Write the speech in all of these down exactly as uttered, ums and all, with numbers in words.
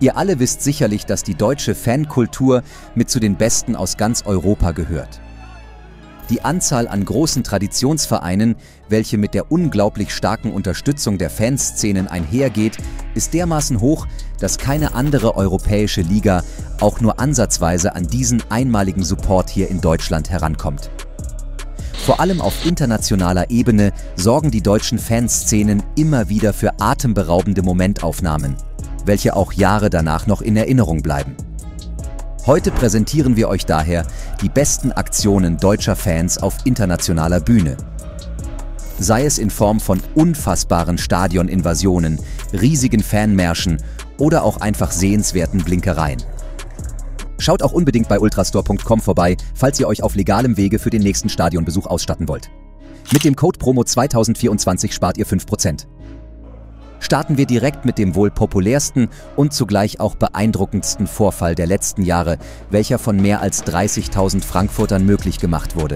Ihr alle wisst sicherlich, dass die deutsche Fankultur mit zu den besten aus ganz Europa gehört. Die Anzahl an großen Traditionsvereinen, welche mit der unglaublich starken Unterstützung der Fanszenen einhergeht, ist dermaßen hoch, dass keine andere europäische Liga auch nur ansatzweise an diesen einmaligen Support hier in Deutschland herankommt. Vor allem auf internationaler Ebene sorgen die deutschen Fanszenen immer wieder für atemberaubende Momentaufnahmen, welche auch Jahre danach noch in Erinnerung bleiben. Heute präsentieren wir euch daher die besten Aktionen deutscher Fans auf internationaler Bühne. Sei es in Form von unfassbaren Stadioninvasionen, riesigen Fanmärschen oder auch einfach sehenswerten Blinkereien. Schaut auch unbedingt bei ultrastore punkt com vorbei, falls ihr euch auf legalem Wege für den nächsten Stadionbesuch ausstatten wollt. Mit dem Code Promo zweitausendvierundzwanzig spart ihr fünf Prozent. Starten wir direkt mit dem wohl populärsten und zugleich auch beeindruckendsten Vorfall der letzten Jahre, welcher von mehr als dreißigtausend Frankfurtern möglich gemacht wurde.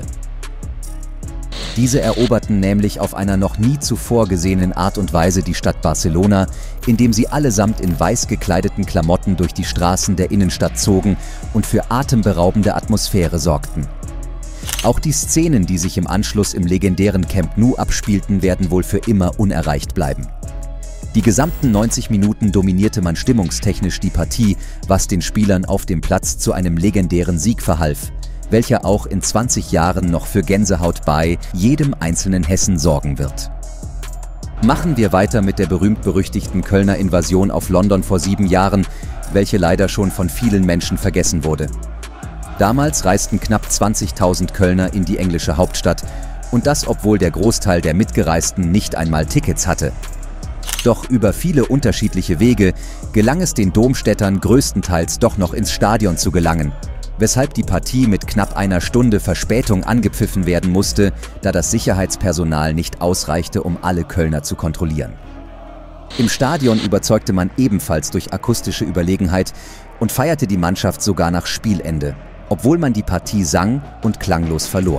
Diese eroberten nämlich auf einer noch nie zuvor gesehenen Art und Weise die Stadt Barcelona, indem sie allesamt in weiß gekleideten Klamotten durch die Straßen der Innenstadt zogen und für atemberaubende Atmosphäre sorgten. Auch die Szenen, die sich im Anschluss im legendären Camp Nou abspielten, werden wohl für immer unerreicht bleiben. Die gesamten neunzig Minuten dominierte man stimmungstechnisch die Partie, was den Spielern auf dem Platz zu einem legendären Sieg verhalf, welcher auch in zwanzig Jahren noch für Gänsehaut bei jedem einzelnen Hessen sorgen wird. Machen wir weiter mit der berühmt-berüchtigten Kölner Invasion auf London vor sieben Jahren, welche leider schon von vielen Menschen vergessen wurde. Damals reisten knapp zwanzigtausend Kölner in die englische Hauptstadt und das, obwohl der Großteil der Mitgereisten nicht einmal Tickets hatte. Doch über viele unterschiedliche Wege gelang es den Domstädtern größtenteils doch noch ins Stadion zu gelangen, weshalb die Partie mit knapp einer Stunde Verspätung angepfiffen werden musste, da das Sicherheitspersonal nicht ausreichte, um alle Kölner zu kontrollieren. Im Stadion überzeugte man ebenfalls durch akustische Überlegenheit und feierte die Mannschaft sogar nach Spielende, obwohl man die Partie sang und klanglos verlor.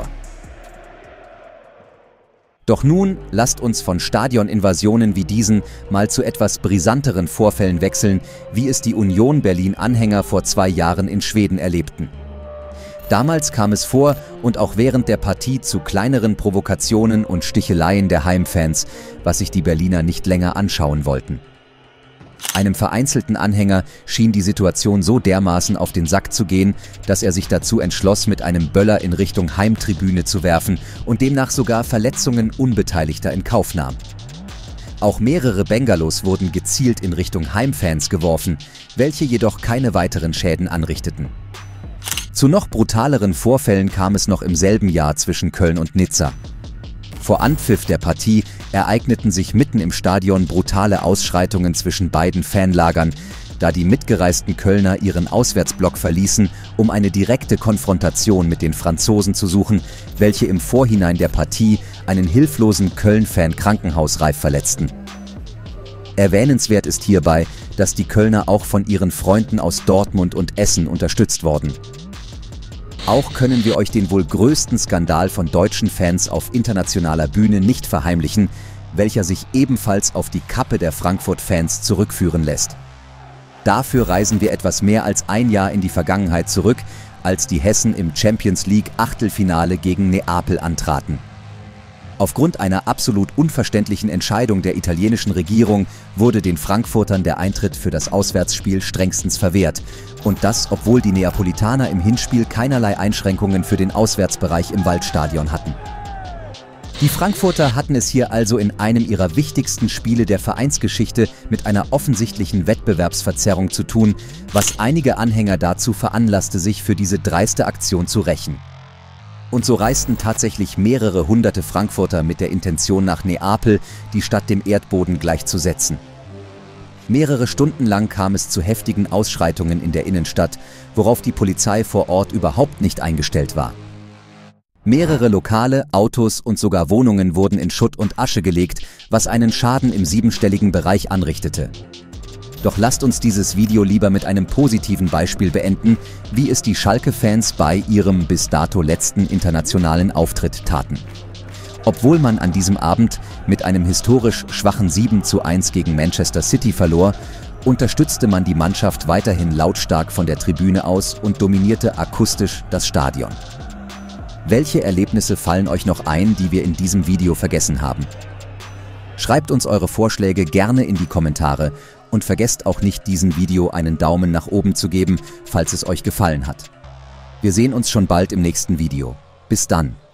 Doch nun lasst uns von Stadioninvasionen wie diesen mal zu etwas brisanteren Vorfällen wechseln, wie es die Union Berlin-Anhänger vor zwei Jahren in Schweden erlebten. Damals kam es vor und auch während der Partie zu kleineren Provokationen und Sticheleien der Heimfans, was sich die Berliner nicht länger anschauen wollten. Einem vereinzelten Anhänger schien die Situation so dermaßen auf den Sack zu gehen, dass er sich dazu entschloss, mit einem Böller in Richtung Heimtribüne zu werfen und demnach sogar Verletzungen Unbeteiligter in Kauf nahm. Auch mehrere Bengalos wurden gezielt in Richtung Heimfans geworfen, welche jedoch keine weiteren Schäden anrichteten. Zu noch brutaleren Vorfällen kam es noch im selben Jahr zwischen Köln und Nizza. Vor Anpfiff der Partie ereigneten sich mitten im Stadion brutale Ausschreitungen zwischen beiden Fanlagern, da die mitgereisten Kölner ihren Auswärtsblock verließen, um eine direkte Konfrontation mit den Franzosen zu suchen, welche im Vorhinein der Partie einen hilflosen Köln-Fan krankenhausreif verletzten. Erwähnenswert ist hierbei, dass die Kölner auch von ihren Freunden aus Dortmund und Essen unterstützt wurden. Auch können wir euch den wohl größten Skandal von deutschen Fans auf internationaler Bühne nicht verheimlichen, welcher sich ebenfalls auf die Kappe der Frankfurt-Fans zurückführen lässt. Dafür reisen wir etwas mehr als ein Jahr in die Vergangenheit zurück, als die Hessen im Champions League Achtelfinale gegen Neapel antraten. Aufgrund einer absolut unverständlichen Entscheidung der italienischen Regierung wurde den Frankfurtern der Eintritt für das Auswärtsspiel strengstens verwehrt. Und das, obwohl die Neapolitaner im Hinspiel keinerlei Einschränkungen für den Auswärtsbereich im Waldstadion hatten. Die Frankfurter hatten es hier also in einem ihrer wichtigsten Spiele der Vereinsgeschichte mit einer offensichtlichen Wettbewerbsverzerrung zu tun, was einige Anhänger dazu veranlasste, sich für diese dreiste Aktion zu rächen. Und so reisten tatsächlich mehrere hunderte Frankfurter mit der Intention nach Neapel, die Stadt dem Erdboden gleichzusetzen. Mehrere Stunden lang kam es zu heftigen Ausschreitungen in der Innenstadt, worauf die Polizei vor Ort überhaupt nicht eingestellt war. Mehrere Lokale, Autos und sogar Wohnungen wurden in Schutt und Asche gelegt, was einen Schaden im siebenstelligen Bereich anrichtete. Doch lasst uns dieses Video lieber mit einem positiven Beispiel beenden, wie es die Schalke-Fans bei ihrem bis dato letzten internationalen Auftritt taten. Obwohl man an diesem Abend mit einem historisch schwachen sieben zu eins gegen Manchester City verlor unterstützte man die Mannschaft weiterhin lautstark von der Tribüne aus und dominierte akustisch das Stadion. Welche Erlebnisse fallen euch noch ein, die wir in diesem Video vergessen haben? Schreibt uns eure Vorschläge gerne in die Kommentare und vergesst auch nicht, diesem Video einen Daumen nach oben zu geben, falls es euch gefallen hat. Wir sehen uns schon bald im nächsten Video. Bis dann!